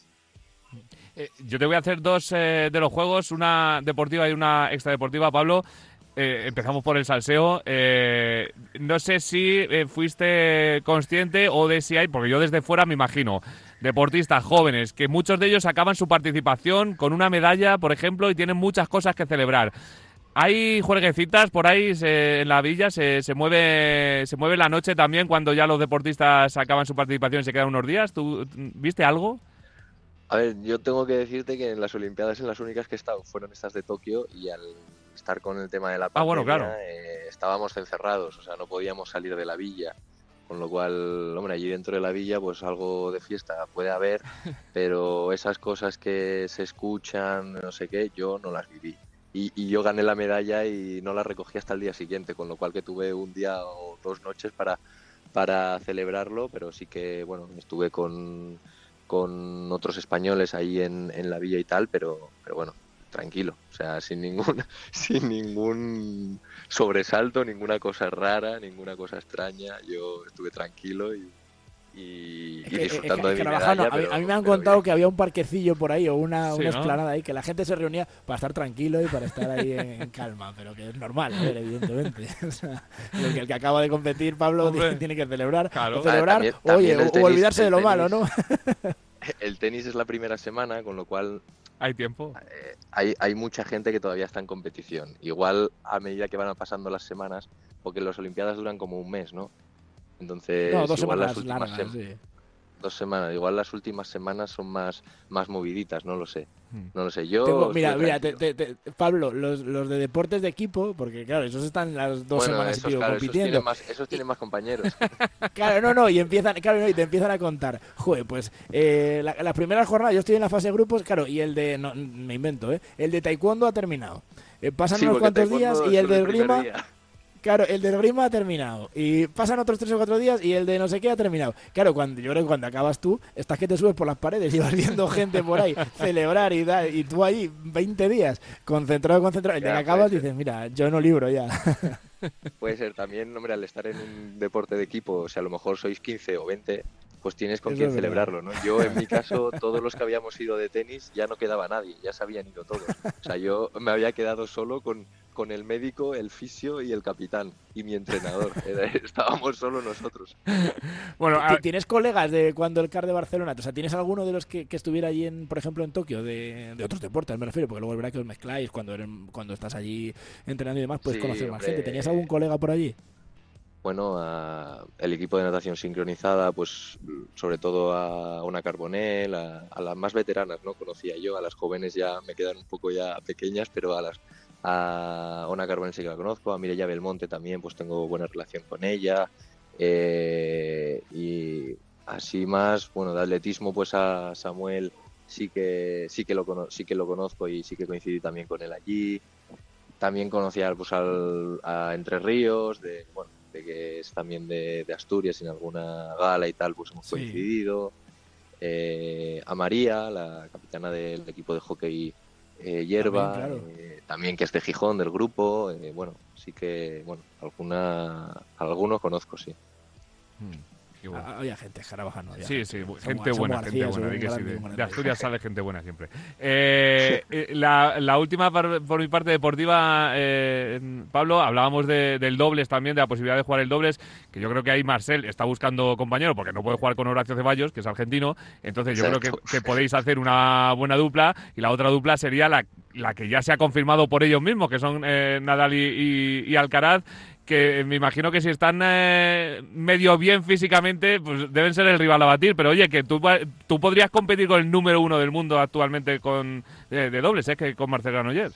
Eh, yo te voy a hacer dos eh, de los juegos, una deportiva y una extradeportiva, Pablo. Eh, empezamos por el salseo. Eh, no sé si eh, fuiste consciente o de si hay, porque yo desde fuera me imagino, deportistas jóvenes, que muchos de ellos acaban su participación con una medalla, por ejemplo, y tienen muchas cosas que celebrar. ¿Hay juerguecitas por ahí se, en la villa? ¿Se, se mueve se mueve la noche también cuando ya los deportistas acaban su participación y se quedan unos días? ¿Tú viste algo? A ver, yo tengo que decirte que en las Olimpiadas en las únicas que he estado fueron estas de Tokio y al estar con el tema de la pandemia, ah, bueno, claro. eh, estábamos encerrados, o sea, no podíamos salir de la villa, con lo cual, hombre, allí dentro de la villa pues algo de fiesta puede haber, pero esas cosas que se escuchan, no sé qué, yo no las viví. Y, y yo gané la medalla y no la recogí hasta el día siguiente, con lo cual que tuve un día o dos noches para, para celebrarlo, pero sí que, bueno, estuve con... con otros españoles ahí en, en la villa y tal, pero, pero bueno, tranquilo, o sea, sin ningún, sin ningún sobresalto, ninguna cosa rara, ninguna cosa extraña, yo estuve tranquilo y, y, es y que, disfrutando es que, de mi medalla. medalla. A, pero, a mí me han pero contado bien. que había un parquecillo por ahí o una, sí, una ¿no? explanada ahí, que la gente se reunía para estar tranquilo y para estar ahí en, en calma, pero que es normal, a ver, evidentemente. O sea, el, que, el que acaba de competir, Pablo, tiene, tiene que celebrar, Claro. o celebrar, Ah, también, oye, también o, tenis, o olvidarse de lo tenis, malo, ¿no? El tenis es la primera semana, con lo cual ¿Hay tiempo? eh, hay, hay mucha gente que todavía está en competición. Igual a medida que van pasando las semanas, porque las Olimpiadas duran como un mes, ¿no? Entonces, No, dos igual semanas las últimas largas, sem- sí. dos semanas, igual las últimas semanas son más, más moviditas, no lo sé. Hmm. No lo sé, yo Tengo, mira, estuve mira, te- tranquilo. te- te- Pablo, los, los de deportes de equipo, porque claro, esos están las dos Bueno, semanas y esos, pico claro, esos compitiendo. tienen más, esos tienen más compañeros. Claro, no, no, y empiezan, claro, no, y te empiezan a contar, joder, pues eh, la, la primera jornada, yo estoy en la fase de grupos, claro, y el de, no, me invento, ¿eh? El de taekwondo ha terminado. Eh, pasan Sí, unos porque cuantos días taekwondo y el solo del primer grima, día. claro, el del grima ha terminado. Y pasan otros tres o cuatro días y el de no sé qué ha terminado. Claro, cuando yo creo que cuando acabas tú, estás que te subes por las paredes y vas viendo gente por ahí celebrar y da, y tú ahí veinte días, concentrado, concentrado. El de Ya, que acabas puede ser. dices, mira, yo no libro ya. Puede ser también, hombre, al estar en un deporte de equipo, o sea, a lo mejor sois quince o veinte, pues tienes con Eso quién es verdad. celebrarlo, ¿no? Yo, en mi caso, todos los que habíamos ido de tenis, ya no quedaba nadie, ya se habían ido todos. O sea, yo me había quedado solo con, con el médico, el fisio y el capitán, y mi entrenador. Era- estábamos solo nosotros. Bueno, ¿Ti- a- ¿Tienes colegas de cuando el C A R de Barcelona? O sea, ¿tienes alguno de los que, que estuviera allí, en, por ejemplo, en Tokio, de, de otros deportes, me refiero? Porque luego es verdad que os mezcláis cuando, eres- cuando estás allí entrenando y demás, puedes Sí, conocer más hombre. gente. ¿Tenías algún colega por allí? Bueno, a el equipo de natación sincronizada, pues sobre todo a Ona Carbonell, a, a las más veteranas, ¿no? Conocía yo, a las jóvenes ya me quedan un poco ya pequeñas, pero a las a Ona Carbonell sí que la conozco, a Mireia Belmonte también, pues tengo buena relación con ella, eh, y así más, bueno, de atletismo, pues a Samuel sí que sí que lo cono sí que lo conozco y sí que coincidí también con él allí. también conocía pues al, a Entre Ríos, de, bueno, de que es también de, de Asturias, en alguna gala y tal, pues hemos sí. coincidido. Eh, a María, la capitana del equipo de hockey eh, Hierba, también, claro. eh, también que es de Gijón, del grupo. Eh, bueno, sí que, bueno, alguna, algunos conozco, sí. Hmm. Bueno. Había gente, Jarabajano. Sí, sí, Samuel, gente buena, Samuel gente buena. De, sí, de, de Asturias sale gente buena siempre. Eh, la, la última por, por mi parte deportiva, eh, Pablo, hablábamos de, del dobles también, de la posibilidad de jugar el dobles, que yo creo que ahí Marcel está buscando compañero, porque no puede jugar con Horacio Ceballos, que es argentino, entonces yo Exacto. creo que, que podéis hacer una buena dupla, y la otra dupla sería la, la que ya se ha confirmado por ellos mismos, que son eh, Nadal y, y, y Alcaraz, que me imagino que si están eh, medio bien físicamente, pues deben ser el rival a batir. Pero oye, que tú, tú podrías competir con el número uno del mundo actualmente con eh, de dobles, ¿eh? Que con Marcel Granollers.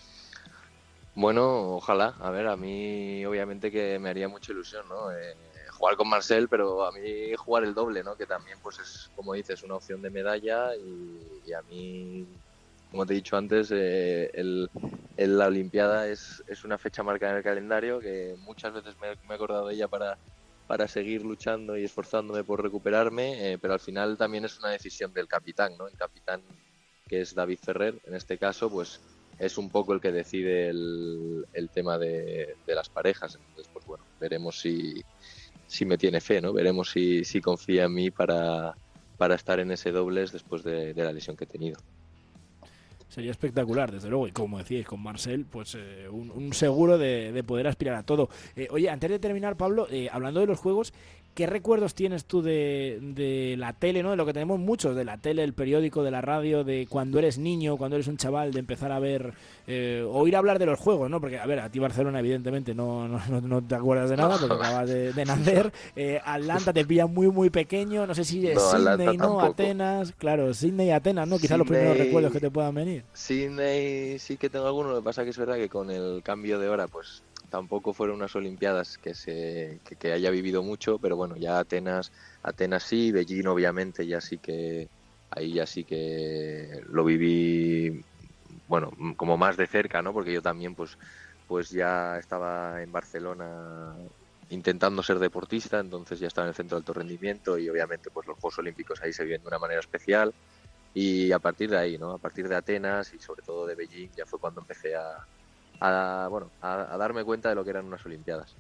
Bueno, ojalá. A ver, a mí obviamente que me haría mucha ilusión, ¿no? Eh, jugar con Marcel, pero a mí jugar el doble, ¿no? Que también, pues es, como dices, una opción de medalla y, y a mí... Como te he dicho antes, eh, el, el, la Olimpiada es, es una fecha marcada en el calendario que muchas veces me, me he acordado de ella para, para seguir luchando y esforzándome por recuperarme, eh, pero al final también es una decisión del capitán, ¿no? El capitán, que es David Ferrer, en este caso, pues es un poco el que decide el, el tema de, de las parejas. Entonces, pues bueno, veremos si, si me tiene fe, ¿no? Veremos si, si confía en mí para, para estar en ese dobles después de, de la lesión que he tenido. Sería espectacular, desde luego, y como decíais, con Marcel, pues eh, un, un seguro de, de poder aspirar a todo. Eh, oye, antes de terminar, Pablo, eh, hablando de los juegos, ¿qué recuerdos tienes tú de, de la tele, ¿no? De lo que tenemos muchos, de la tele, el periódico, de la radio, de cuando eres niño, cuando eres un chaval, de empezar a ver, eh, oír hablar de los juegos, ¿no? Porque, a ver, a ti Barcelona, evidentemente, no, no, no, no te acuerdas de nada, porque acabas de, de nacer. Eh, Atlanta te pilla muy, muy pequeño, no sé si es no, Sydney, ¿no? Tampoco. Atenas, claro, Sydney y Atenas, ¿no? Quizás los primeros recuerdos que te puedan venir. Sydney sí que tengo algunos, lo que pasa que es verdad que con el cambio de hora, pues tampoco fueron unas Olimpiadas que se que, que haya vivido mucho, pero bueno, ya Atenas, Atenas sí, Beijing obviamente ya sí que ahí ya sí que lo viví, bueno, como más de cerca, ¿no? Porque yo también pues pues ya estaba en Barcelona intentando ser deportista, entonces ya estaba en el centro de alto rendimiento y obviamente pues los Juegos Olímpicos ahí se viven de una manera especial. Y a partir de ahí, ¿no? A partir de Atenas y sobre todo de Beijing, ya fue cuando empecé a, a bueno, a, a darme cuenta de lo que eran unas Olimpiadas.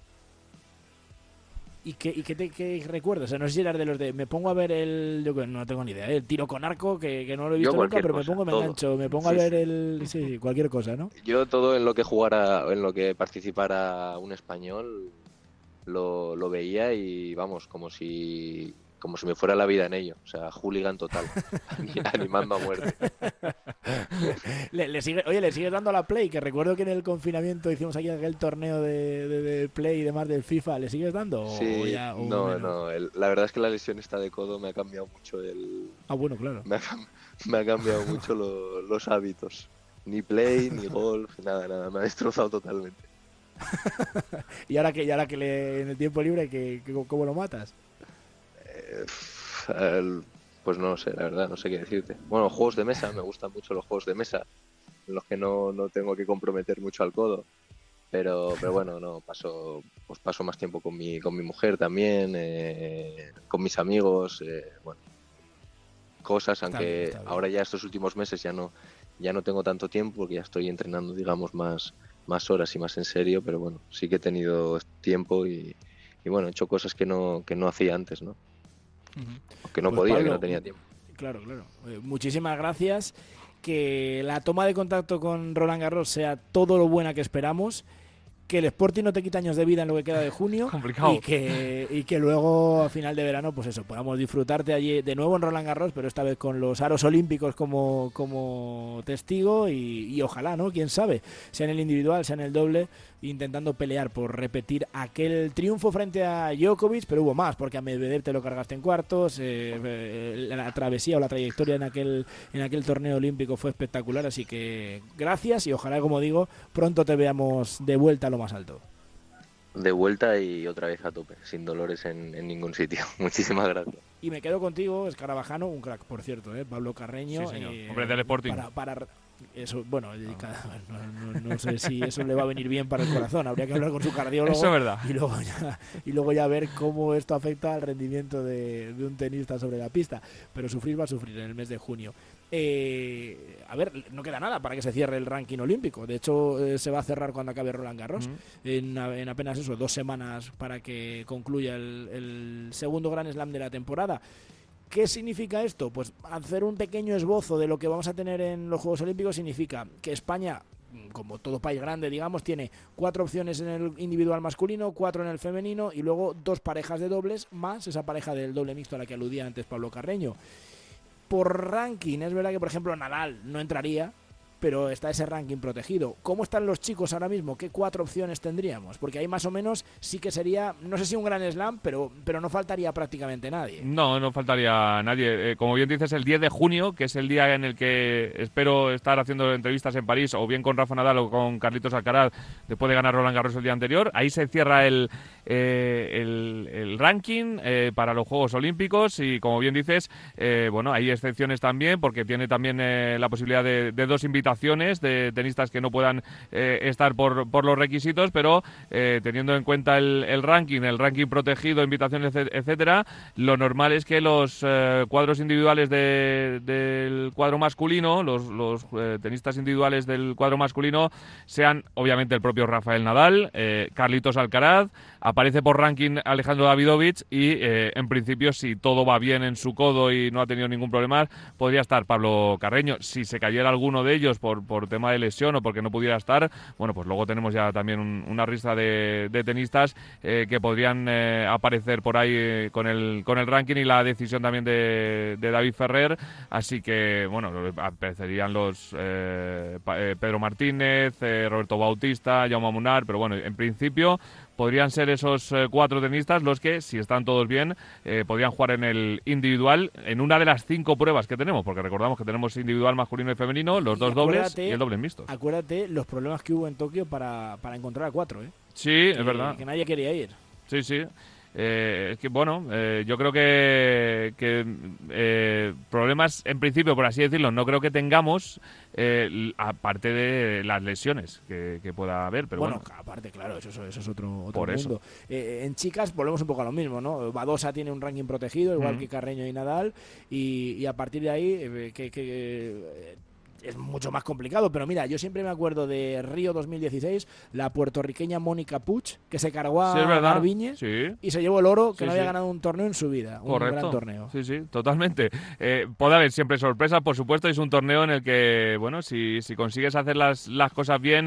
¿Y qué, y qué, te, qué recuerdas? O sea, no sé si eras de los de... Me pongo a ver el... Yo no tengo ni idea, ¿eh? El tiro con arco, que, que no lo he visto nunca, pero cosa, me pongo, me todo. engancho. Me pongo sí, a ver sí. el... Sí, cualquier cosa, ¿no? Yo todo en lo que jugara, en lo que participara un español, lo, lo veía y, vamos, como si... como si me fuera la vida en ello, o sea, hooligan total, animando a muerte. le, le sigue, oye, le sigues dando a la Play, que recuerdo que en el confinamiento hicimos aquí aquel torneo de, de, de Play y demás del FIFA, ¿le sigues dando? Sí, o ya, o no, no, el, la verdad es que la lesión esta de codo me ha cambiado mucho el... Ah, bueno, claro. Me ha, me ha cambiado mucho lo, los hábitos, ni Play, ni golf, nada, nada, me ha destrozado totalmente. ¿Y ahora que, y ahora que le, en el tiempo libre, que, que, ¿cómo lo matas? El, pues no sé, la verdad, no sé qué decirte. Bueno, juegos de mesa, me gustan mucho los juegos de mesa, en los que no, no tengo que comprometer mucho al codo. Pero, pero bueno, no, paso, pues paso más tiempo con mi, con mi mujer también, eh, con mis amigos, eh, bueno, cosas, aunque está bien, está bien. Ahora ya estos últimos meses ya no, ya no tengo tanto tiempo porque ya estoy entrenando, digamos, más, más horas y más en serio, pero bueno, sí que he tenido tiempo y, y bueno, he hecho cosas que no, que no hacía antes, ¿no? Uh-huh. Que no pues podía, Pablo, que no tenía tiempo. Claro, claro. Eh, muchísimas gracias. Que la toma de contacto con Roland Garros sea todo lo buena que esperamos. Que el Sporting no te quita años de vida en lo que queda de junio. Complicado. Y que, y que luego a final de verano, pues eso, podamos disfrutarte allí de nuevo en Roland Garros, pero esta vez con los aros olímpicos como, como testigo y, y ojalá, ¿no? Quién sabe, sea en el individual, sea en el doble, intentando pelear por repetir aquel triunfo frente a Djokovic, pero hubo más, porque a Medvedev te lo cargaste en cuartos, eh, eh, la travesía o la trayectoria en aquel, en aquel torneo olímpico fue espectacular, así que gracias y ojalá, como digo, pronto te veamos de vuelta a lo más alto. De vuelta y otra vez a tope, sin dolores en, en ningún sitio. Muchísimas gracias. Y me quedo contigo, Escarabajano, un crack, por cierto, ¿eh? Pablo Carreño. Sí, señor. Eh, Hombre del Sporting. Para, para, Eso, bueno, no, no, no sé si eso le va a venir bien para el corazón. Habría que hablar con su cardiólogo. Eso es verdad. Y luego ya, y luego ya ver cómo esto afecta al rendimiento de, de un tenista sobre la pista. Pero sufrir va a sufrir en el mes de junio. Eh, a ver, no queda nada para que se cierre el ranking olímpico. De hecho, eh, se va a cerrar cuando acabe Roland Garros. Mm. En, en apenas eso, dos semanas para que concluya el, el segundo Grand Slam de la temporada. ¿Qué significa esto? Pues hacer un pequeño esbozo de lo que vamos a tener en los Juegos Olímpicos significa que España, como todo país grande, digamos, tiene cuatro opciones en el individual masculino, cuatro en el femenino y luego dos parejas de dobles, más esa pareja del doble mixto a la que aludía antes Pablo Carreño. Por ranking, es verdad que, por ejemplo, Nadal no entraría, pero está ese ranking protegido. ¿Cómo están los chicos ahora mismo? ¿Qué cuatro opciones tendríamos? Porque ahí más o menos sí que sería, no sé si un gran slam, pero, pero no faltaría prácticamente nadie. No, no faltaría nadie. Eh, como bien dices, el diez de junio, que es el día en el que espero estar haciendo entrevistas en París, o bien con Rafa Nadal o con Carlitos Alcaraz, después de ganar Roland Garros el día anterior. Ahí se cierra el, eh, el, el ranking eh, para los Juegos Olímpicos y, como bien dices, eh, bueno, hay excepciones también, porque tiene también eh, la posibilidad de, de dos invitaciones de tenistas que no puedan eh, estar por, por los requisitos, pero eh, teniendo en cuenta el, el ranking, el ranking protegido, invitaciones, etcétera, lo normal es que los eh, cuadros individuales de, del cuadro masculino, los, los eh, tenistas individuales del cuadro masculino, sean obviamente el propio Rafael Nadal, eh, Carlitos Alcaraz, aparece por ranking Alejandro Davidovich y eh, en principio, si todo va bien en su codo y no ha tenido ningún problema, podría estar Pablo Carreño. Si se cayera alguno de ellos por, por tema de lesión o porque no pudiera estar, bueno, pues luego tenemos ya también un, una lista de, de tenistas eh, que podrían eh, aparecer por ahí eh, con el con el ranking y la decisión también de, de David Ferrer, así que, bueno, aparecerían los eh, Pedro Martínez, eh, Roberto Bautista, Jaume Munar, pero bueno, en principio podrían ser esos eh, cuatro tenistas los que, si están todos bien, eh, podrían jugar en el individual en una de las cinco pruebas que tenemos, porque recordamos que tenemos individual masculino y femenino, los dos dobles y el doble mixto. Acuérdate los problemas que hubo en Tokio para, para encontrar a cuatro, ¿eh? Sí, que, es verdad. Que nadie quería ir. Sí, sí. Eh, es que, bueno, eh, yo creo que, que eh, problemas, en principio, por así decirlo, no creo que tengamos, eh, aparte de las lesiones que, que pueda haber. Pero bueno, bueno, aparte, claro, eso, eso es otro, otro por mundo. Eh, en chicas volvemos un poco a lo mismo, ¿no? Badosa tiene un ranking protegido, igual mm. que Carreño y Nadal, y, y a partir de ahí, eh, que... que eh, es mucho más complicado, pero mira, yo siempre me acuerdo de Río dos mil dieciséis, la puertorriqueña Mónica Puig, que se cargó a sí, Garbiñe sí. y se llevó el oro, que sí, no había sí. ganado un torneo en su vida, Correcto. Un gran torneo. Sí, sí, totalmente. Eh, puede haber siempre sorpresas, por supuesto, es un torneo en el que, bueno, si, si consigues hacer las, las cosas bien,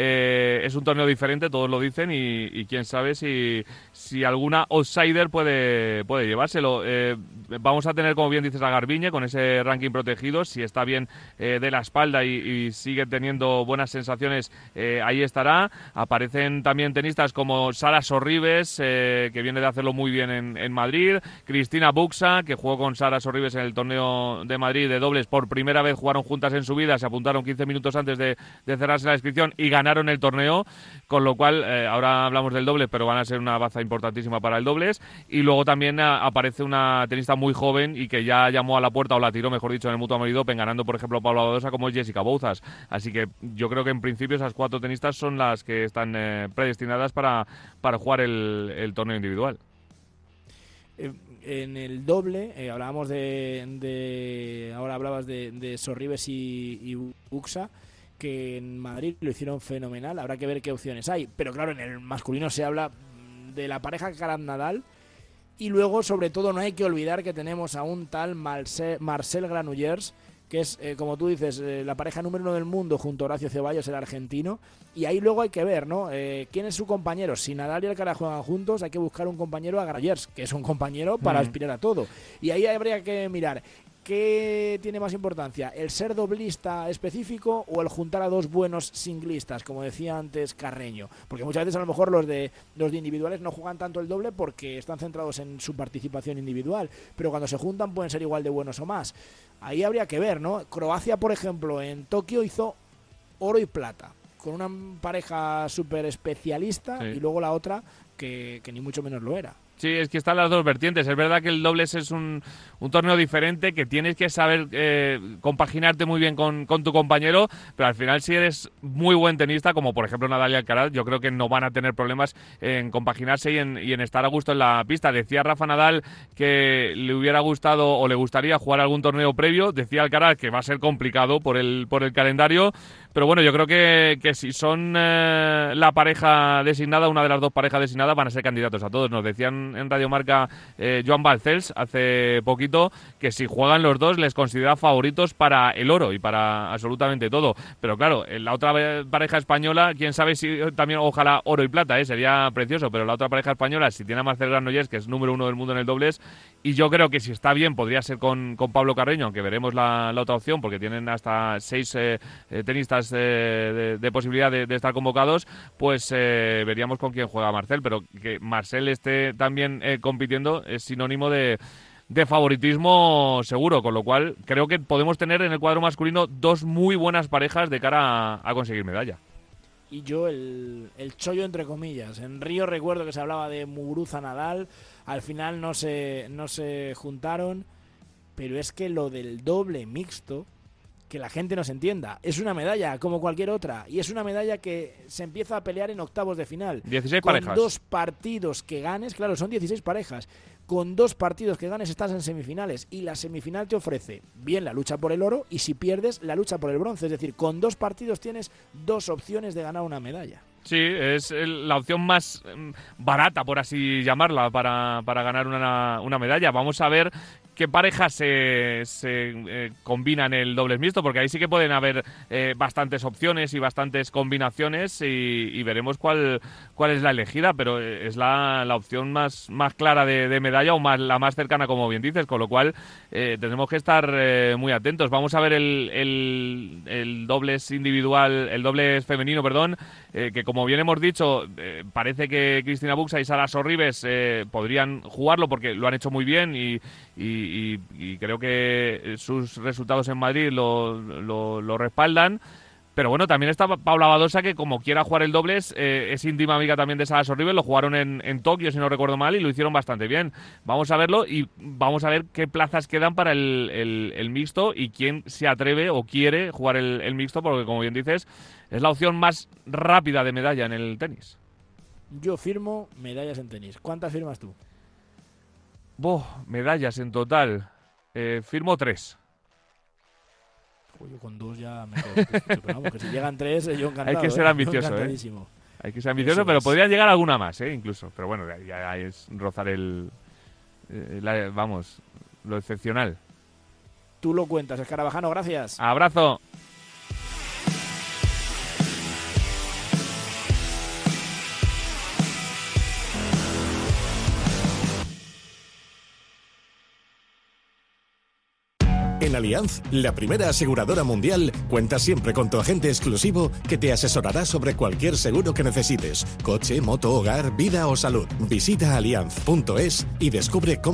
eh, es un torneo diferente, todos lo dicen, y, y quién sabe si, si alguna outsider puede, puede llevárselo. Eh, vamos a tener, como bien dices, a Garbiñe con ese ranking protegido, si está bien eh, de la espalda y, y sigue teniendo buenas sensaciones, eh, ahí estará. Aparecen también tenistas como Sara Sorribes, eh, que viene de hacerlo muy bien en, en Madrid, Cristina Buxa, que jugó con Sara Sorribes en el torneo de Madrid de dobles, por primera vez jugaron juntas en su vida, se apuntaron quince minutos antes de, de cerrarse la inscripción y ganaron el torneo, con lo cual eh, ahora hablamos del doble, pero van a ser una baza importantísima para el dobles. Y luego también a, aparece una tenista muy joven y que ya llamó a la puerta, o la tiró, mejor dicho, en el Mutua Madrid Open, ganando por ejemplo Pablo Badosa, como es Jessica Bouzas. Así que yo creo que en principio esas cuatro tenistas son las que están eh, predestinadas para, para jugar el, el torneo individual. Eh, en el doble, eh, hablábamos de, de... Ahora hablabas de, de Sorribes y, y Buxa, que en Madrid lo hicieron fenomenal. Habrá que ver qué opciones hay. Pero claro, en el masculino se habla de la pareja Alcaraz-Nadal. Y luego, sobre todo, no hay que olvidar que tenemos a un tal Marcel, Marcel Granollers, que es, eh, como tú dices, eh, la pareja número uno del mundo junto a Horacio Ceballos, el argentino, y ahí luego hay que ver, ¿no? Eh, ¿Quién es su compañero? Si Nadal y Alcaraz juegan juntos, hay que buscar un compañero a Granollers, que es un compañero para mm. aspirar a todo. Y ahí habría que mirar, ¿qué tiene más importancia? ¿El ser doblista específico o el juntar a dos buenos singlistas, como decía antes Carreño? Porque muchas veces a lo mejor los de los de individuales no juegan tanto el doble porque están centrados en su participación individual, pero cuando se juntan pueden ser igual de buenos o más. Ahí habría que ver, ¿no? Croacia, por ejemplo, en Tokio hizo oro y plata, con una pareja súper especialista, sí. Y luego la otra que, que ni mucho menos lo era. Sí, es que están las dos vertientes. Es verdad que el dobles es un, un torneo diferente, que tienes que saber eh, compaginarte muy bien con, con tu compañero, pero al final si eres muy buen tenista, como por ejemplo Nadal y Alcaraz, yo creo que no van a tener problemas en compaginarse y en, y en estar a gusto en la pista. Decía Rafa Nadal que le hubiera gustado o le gustaría jugar algún torneo previo, decía Alcaraz que va a ser complicado por el, por el calendario, pero bueno, yo creo que, que si son eh, la pareja designada, una de las dos parejas designadas, van a ser candidatos a todos. Nos decían en Radio Marca eh, Joan Balcells hace poquito que si juegan los dos les considera favoritos para el oro y para absolutamente todo, pero claro, en la otra pareja española, quién sabe si también, ojalá oro y plata, ¿eh? Sería precioso, pero la otra pareja española, si tiene a Marcel Granollers, que es número uno del mundo en el dobles, y yo creo que si está bien podría ser con, con Pablo Carreño, aunque veremos la, la otra opción porque tienen hasta seis eh, eh, tenistas eh, de, de posibilidad de, de estar convocados, pues eh, veríamos con quién juega Marcel, pero que Marcel esté también eh, compitiendo es sinónimo de, de favoritismo seguro, con lo cual creo que podemos tener en el cuadro masculino dos muy buenas parejas de cara a, a conseguir medalla. Y yo el, el chollo entre comillas. En Río recuerdo que se hablaba de Muguruza Nadal, al final no se, no se juntaron, pero es que lo del doble mixto, que la gente nos entienda, es una medalla como cualquier otra, y es una medalla que se empieza a pelear en octavos de final. dieciséis con parejas. Dos partidos que ganes, claro, son dieciséis parejas. Con dos partidos que ganes estás en semifinales, y la semifinal te ofrece bien la lucha por el oro y si pierdes la lucha por el bronce, es decir, con dos partidos tienes dos opciones de ganar una medalla. Sí, es el, la opción más barata, por así llamarla, para, para ganar una, una medalla. Vamos a ver qué parejas se, se eh, combinan el dobles mixto, porque ahí sí que pueden haber eh, bastantes opciones y bastantes combinaciones y, y veremos cuál, cuál es la elegida, pero es la, la opción más, más clara de, de medalla o más, la más cercana, como bien dices, con lo cual eh, tenemos que estar eh, muy atentos. Vamos a ver el, el, el dobles individual, el dobles femenino, perdón, eh, que como bien hemos dicho, eh, parece que Cristina Buxa y Sara Sorribes eh, podrían jugarlo porque lo han hecho muy bien y, y Y, y creo que sus resultados en Madrid lo, lo, lo respaldan. Pero bueno, también está Paula Badosa, que como quiera jugar el dobles, eh, es íntima amiga también de Sara Sorribes. Lo jugaron en, en Tokio, si no recuerdo mal, y lo hicieron bastante bien. Vamos a verlo y vamos a ver qué plazas quedan para el, el, el mixto y quién se atreve o quiere jugar el, el mixto, porque como bien dices, es la opción más rápida de medalla en el tenis. Yo firmo medallas en tenis. ¿Cuántas firmas tú? Boh, medallas en total. Eh, firmo tres. Yo con dos ya me quedo satisfecho, pero vamos, que si llegan tres, yo encantado. Hay que ser ¿eh? ambicioso, ¿eh? Hay que ser ambicioso, Eso pero es. Podría llegar alguna más, ¿eh? Incluso. Pero bueno, ya, ya es rozar el... Eh, la, vamos, lo excepcional. Tú lo cuentas, Escarabajano, gracias. Abrazo. En Allianz, la primera aseguradora mundial, cuenta siempre con tu agente exclusivo que te asesorará sobre cualquier seguro que necesites. Coche, moto, hogar, vida o salud. Visita allianz punto es y descubre cómo